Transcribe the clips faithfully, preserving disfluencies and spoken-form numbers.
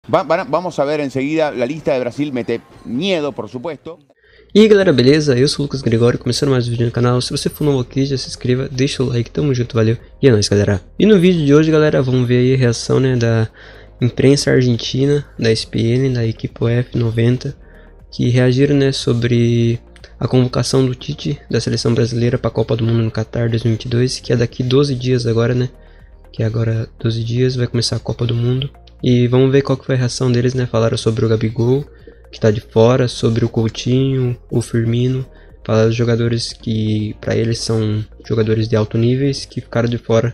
Va, va, vamos a ver enseguida la lista de Brasil, mete miedo, por supuesto. E aí galera, beleza? Eu sou o Lucas Gregório, começando mais um vídeo no canal. Se você for novo aqui, já se inscreva, deixa o like, tamo junto, valeu. E é nóis, galera. E no vídeo de hoje, galera, vamos ver aí a reação, né, da imprensa argentina, da E S P N, da equipe F noventa, que reagiram, né, sobre a convocação do Tite, da seleção brasileira para a Copa do Mundo no Qatar dois mil e vinte e dois, que é daqui doze dias agora, né, que agora doze dias vai começar a Copa do Mundo. E vamos ver qual que foi a reação deles, né, falaram sobre o Gabigol, que tá de fora, sobre o Coutinho, o Firmino, falaram dos jogadores que para eles são jogadores de alto níveis que ficaram de fora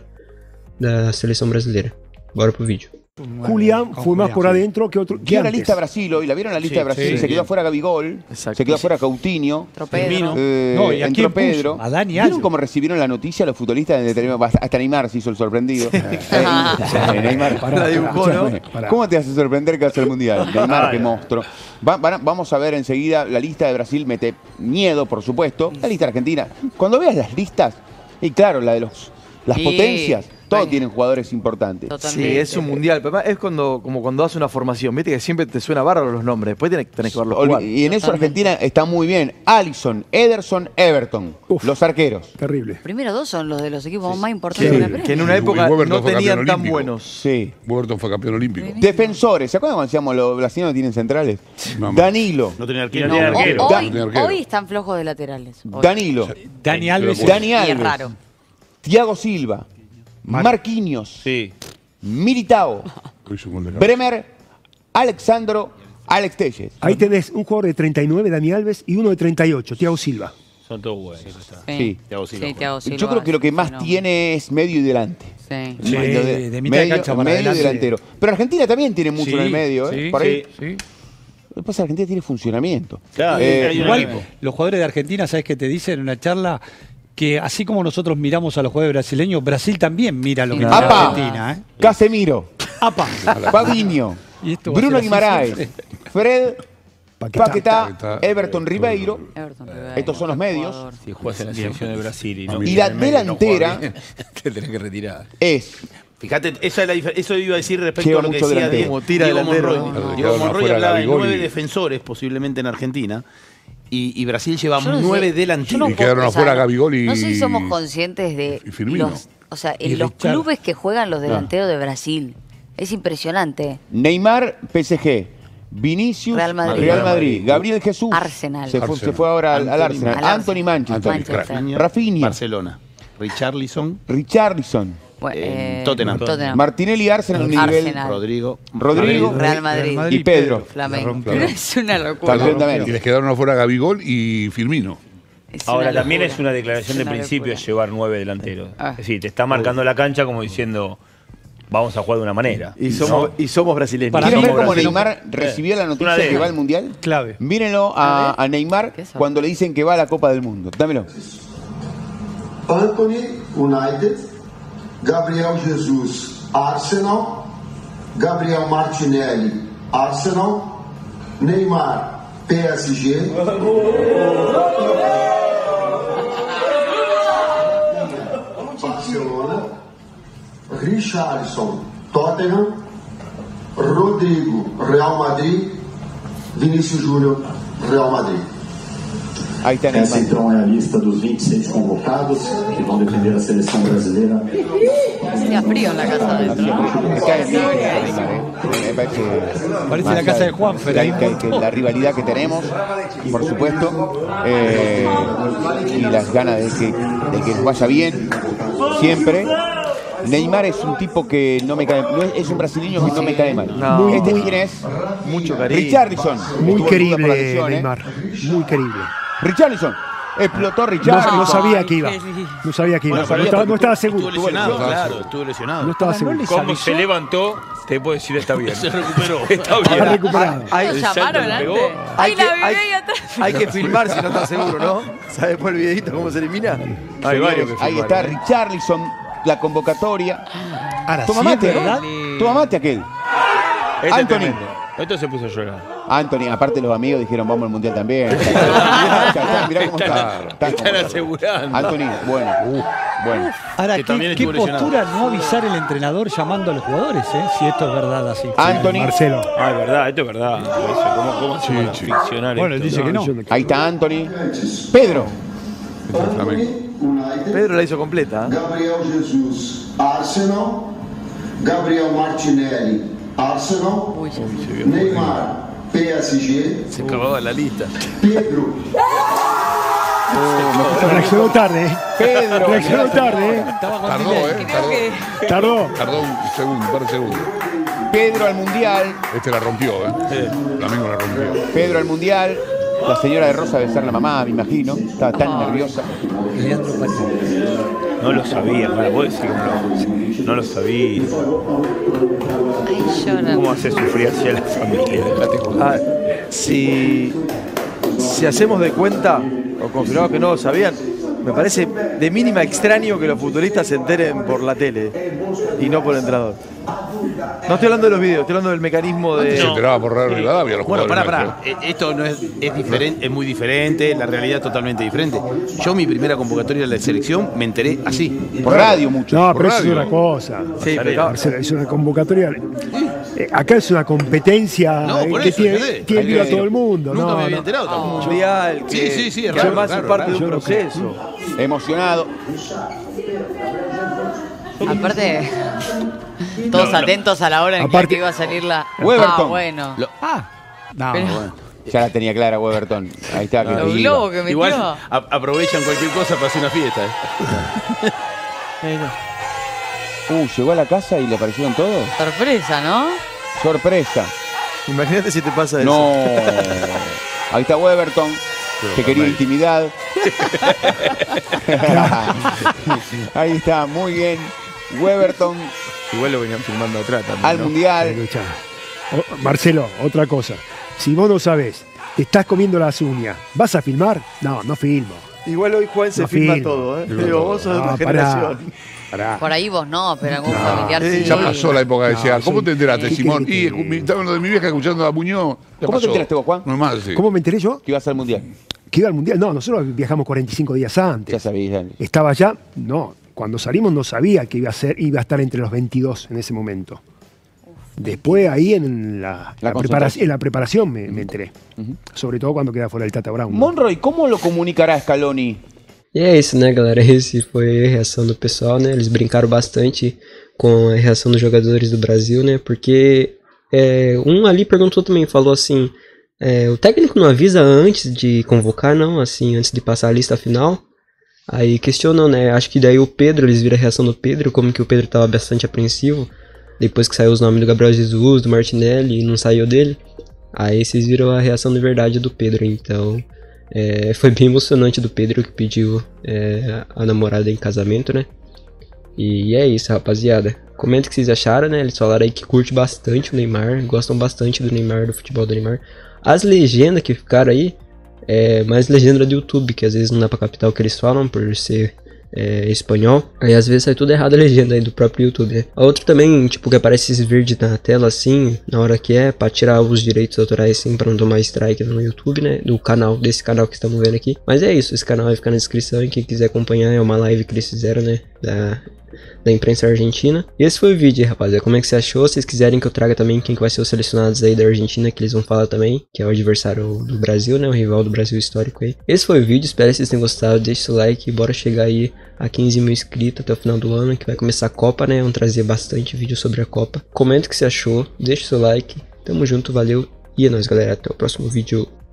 da seleção brasileira. Bora pro vídeo. Julián fue más por adentro que otro. ¿Vieron la lista de Brasil hoy? ¿La vieron la lista sí, de Brasil? sí, se quedó bien. afuera Gabigol, Exacto. se quedó afuera Coutinho, Firmino. eh, No, ¿y a entró quién puso? Pedro. A Dani ¿Vieron Alves. cómo recibieron la noticia los futbolistas? De hasta Neymar se hizo el sorprendido. Eh, eh, Neymar, Pará, La dibujó, pará, ¿no? pará. ¿Cómo te hace sorprender que hace el Mundial? Neymar, qué monstruo. Va, va, vamos a ver enseguida la lista de Brasil, mete miedo, por supuesto. La lista de Argentina. Cuando veas las listas, y claro, la de los las Sí. potencias, todos Bueno. tienen jugadores importantes. Totalmente. Sí, es un mundial. Pero es cuando, como cuando das una formación. Viste que siempre te suena bárbaro los nombres. Después tenés, tenés que verlos jugar. Y en eso Totalmente. Argentina está muy bien. Alisson, Ederson, Everton. Uf. Los arqueros. Terrible. Primero dos son los de los equipos más importantes Sí. de la Que en Premier. una Y época Weberton no fue tenían campeón tan olímpico. buenos. Sí. Weberton fue campeón olímpico. Defensores. ¿Se acuerdan cuando decíamos los brasileños tienen centrales? Mamá. Danilo. No tenía arquero. No, No, hoy, arquero. hoy- No tenía arquero. hoy están flojos de laterales. Hoy. Danilo. Dani Alves. pero- Dani Y es Alves. raro. Thiago Silva. Marquinhos. Sí. Militao. Hizo un gol de cabeza. Bremer. Alexandro. Alex Telles. Ahí tenés un jugador de treinta y nueve, Dani Alves, y uno de treinta y ocho, Thiago Silva. Son todos buenos. Sí. Thiago Silva. Sí, Thiago Silva. Yo creo que lo que más Sí, no. tiene es medio y delante. Sí. Sí, Medio de mitad de medio- cancha para medio y adelante. delantero. Pero Argentina también tiene mucho Sí, en el medio, ¿eh? sí, Por ahí. sí. Lo que pasa es que Argentina tiene funcionamiento. Claro, Eh, hay un Igual, equipo. los jugadores de Argentina, ¿sabes qué te dicen en una charla? Que así como nosotros miramos a los jugadores brasileños, Brasil también mira lo que mira ¡Apa! Argentina. ¿eh? Casemiro. ¡Apa! Fabinho. Y esto va a Bruno ser así Guimaraes. siempre. Fred. Paquetá. Paquetá. Paquetá. Everton Ribeiro. Everton, Ribeiro, Estos son los medios. jugador. Si juegas en la selección de Brasil y no. Y la delantera te tenés que retirar. es Fíjate, esa es la dif- eso iba a decir respecto Lleva a lo que mucho decía delantero. Diego, Como tira Diego delantero, Monroy. ¿no? Claro, Diego quedaron Monroy afuera hablaba de Gabigol nueve y- defensores posiblemente en Argentina y, y Brasil lleva Yo no sé, nueve yo no delanteros. Y puedo quedaron pensar, afuera Gabigol y- No sé si somos conscientes de y Firmino. los, o sea, Y en los Richard. clubes que juegan los delanteros de Brasil. Es impresionante. Neymar, P S G. Vinicius, Real Madrid. Real Madrid. Gabriel Jesús. Arsenal. Se fue, Arsenal. se fue ahora al, al Anthony- Arsenal. al Anthony Manchester. Anthony, Manchester. crack. Rafinha. Barcelona. Richarlison. Richarlison. Bueno, Eh, eh, Tottenham. Martinelli, Arsenal, un nivel. Arsenal. Rodrigo. Rodrigo. Real Madrid. Y Pedro. Flamengo. Claro. Es una locura. Campeón de América. Y les quedaron afuera Gabigol y Firmino. Es Ahora una también locura. es una declaración Es de una principio locura. llevar nueve delanteros. Ah. Es decir, te está marcando la cancha como diciendo vamos a jugar de una manera. Y somos, ¿no? y somos brasileños. Para ¿Quieren mí, ver cómo Brasil no- Neymar recibió la Una noticia de- que va al Mundial? Clave. Mírenlo a, a Neymar ¿Qué es eso? cuando le dicen que va a la Copa del Mundo. Dámelo. Anthony, United, Gabriel Jesus, Arsenal, Gabriel Martinelli, Arsenal, Neymar, P S G, Barcelona, Richarlison, Tottenham, Rodrigo, Real Madrid, Vinícius Júnior, Real Madrid. Ahí está Essa Neymar. então é a lista dos vinte e seis convocados que vão defender a seleção brasileira. Hacía frío en la casa adentro, ¿no? Me cae bien Neymar, ¿eh? Me parece, Parece más la casa allá de Juanfer, que- ahí. que- que la rivalidad que tenemos, por supuesto, eh, y las ganas de que, de que nos vaya bien, siempre. Neymar es un tipo que no me cae, no es, es un brasileño que no me cae mal. No. ¿Este Muy- quién es? Mucho cariño. Richarlison. Muy Estuvo en duda por la querible, lesión, ¿eh? Neymar. Muy querible. Richarlison. Explotó No, Richarlison. no sabía Ay, que iba. qué lindo. No sabía que iba. Bueno, No pero estaba, estuvo- no estaba Estuvo seguro. lesionado, Estuvo claro, estuvo lesionado. No estaba Ahora, ¿no seguro. les Como avisó? se levantó, te puedo decir está bien. Se recuperó. Está Está bien. recuperado. Hay, ¿Lo el salto llamaron que antes? pegó. Ay, la hay, bebé y atrás. hay que filmar si no estás seguro, ¿no? ¿Sabes por el videito cómo se elimina? Hay varios que Ahí filmaron, está ¿eh? Richarlison, la convocatoria. Ahora, Toma sí es mate, verdad. Toma mate aquel. Este es Anthony. tremendo. Esto se puso a llorar. Anthony, aparte los amigos dijeron vamos al mundial también. Ya está, mirá cómo está. Está Están como- asegurando. Anthony, bueno, uh, bueno. Ahora, Que ¿qué, también qué estuvo postura no avisar el entrenador llamando a los jugadores, eh? Si esto es verdad así. Anthony, Marcelo. Ah, es verdad, esto es verdad. ¿Cómo, cómo hacemos la ficcionar Bueno, esto? dice que no. ahí está Anthony. Pedro, Este es Flamengo. United. Pedro la hizo completa. ¿eh? Gabriel Jesus, Arsenal. Gabriel Martinelli, Arsenal. Uy, ya. Neymar, P S G. Se acababa la lista. Pedro, Reaccionó tarde, ¿eh? Pedro. Reaccionó tarde, ¿eh? Estaba con Tardó, delay. ¿eh? Tardó, Tardó. tardó un segundo, un par de segundos. Pedro al mundial. Este la rompió, ¿eh? Flamengo la rompió. Pedro al mundial. La señora de Rosa besar a la mamá, me imagino. Estaba tan nerviosa. Leandro Paredes. No lo sabía, para vos decir que no lo, no lo sabía. Ay, lloran. ¿Cómo hace sufrir así a la familia? Dejate joder. Ah, si, si hacemos de cuenta, o confirmamos que no lo sabían, me parece de mínima extraño que los futbolistas se enteren por la tele y no por el entrenador. No estoy hablando de los videos, estoy hablando del mecanismo de... Se enteraba por Radio Rivadavia los Bueno, jugadores. pará, pará. Eh, Esto no es, es diferente, es muy diferente, la realidad es totalmente diferente. Yo mi primera convocatoria de la selección me enteré así. Por radio mucho. No, Por pero eso es radio. una cosa. Sí, pero- Marcelo, es una convocatoria. Eh, acá es una competencia No, por eh, que eso, tiene, ¿entendés? tiene Hay vivo a que- todo el mundo. Nunca no, me había no. enterado tampoco. mundial, que, Sí, sí, sí, es que raro, además raro, es parte raro. de un Yo no creo. proceso. Emocionado. Aparte, todos No, no. atentos a la hora en Aparte- que iba a salir la. Weberton. Ah, bueno. Lo- ah, No, Pero- bueno. Ya la tenía clara Weberton. Ahí está. que Los te iba. globos que metió. igual a- aprovechan cualquier cosa para hacer una fiesta. ¿eh? Uh, llegó a la casa y le aparecieron todos. Sorpresa, ¿no? Sorpresa. Imagínate si te pasa eso. No. Ahí está Weberton, que quería Fernández. intimidad. Ahí está, muy bien. Weberton Igual lo venían filmando atrás también. al ¿no? mundial. Escuchá. O- Marcelo, otra cosa. Si vos no sabés, te estás comiendo las uñas, ¿vas a filmar? No, no filmo. Igual hoy Juan se No filma filma. todo, ¿eh? Filma Digo, todo. vos sos de otra Ah, pará. generación. Pará. Por ahí vos no, pero algún familiar sí, sí. Ya pasó la época de No, decir, ¿cómo soy- te enteraste, ¿Qué Simón? querés Y que- escu- estaba hablando de mi vieja escuchando a Muñoz. Ya ¿Cómo te pasó. enteraste vos, Juan? No es más, sí. ¿Cómo me enteré yo? Que ibas al mundial. Que iba al mundial. No, nosotros viajamos cuarenta y cinco días antes. Ya sabías. Estaba ya, no, cuando salimos no sabía que iba a ser, iba a estar entre los veintidós en ese momento. Después ahí en la, La la concentración. preparación, en la preparación me, me enteré. Ujú. Sobre todo cuando queda fuera el Tata Brown. ¿no? Monroy, ¿cómo lo comunicará Scaloni? E é isso, né, galera? Esse foi a reação do pessoal, né? Eles brincaram bastante com a reação dos jogadores do Brasil, né? Porque é, um ali perguntou também, falou assim: é, o técnico não avisa antes de convocar, não? Assim, antes de passar a lista final? Aí questionou, né? Acho que daí o Pedro, eles viram a reação do Pedro, como que o Pedro tava bastante apreensivo. Depois que saiu os nomes do Gabriel Jesus, do Martinelli, e não saiu dele. Aí vocês viram a reação de verdade do Pedro, então... É, foi bem emocionante do Pedro que pediu é, a namorada em casamento, né? E é isso, rapaziada. Comenta o que vocês acharam, né? Eles falaram aí que curte bastante o Neymar, gostam bastante do Neymar, do futebol do Neymar. As legendas que ficaram aí, é mais legenda do YouTube, que às vezes não dá pra captar o que eles falam por ser é, espanhol. Aí às vezes sai tudo errado a legenda aí do próprio YouTube, né? A outra também, tipo, que aparece esses verdes na tela assim, na hora que é, pra tirar os direitos autorais assim, pra não tomar strike no YouTube, né? Do canal, desse canal que estamos vendo aqui. Mas é isso, esse canal vai ficar na descrição e quem quiser acompanhar é uma live que eles fizeram, né? Da... da imprensa argentina. E esse foi o vídeo aí, rapaziada. Como é que você achou? Se vocês quiserem que eu traga também quem que vai ser os selecionados aí da Argentina, que eles vão falar também, que é o adversário do Brasil, né? O rival do Brasil histórico aí. Esse foi o vídeo, espero que vocês tenham gostado. Deixa seu like e bora chegar aí a quinze mil inscritos até o final do ano, que vai começar a Copa, né? Vamos trazer bastante vídeo sobre a Copa. Comenta o que você achou, deixa seu like. Tamo junto, valeu. E é nóis, galera. Até o próximo vídeo.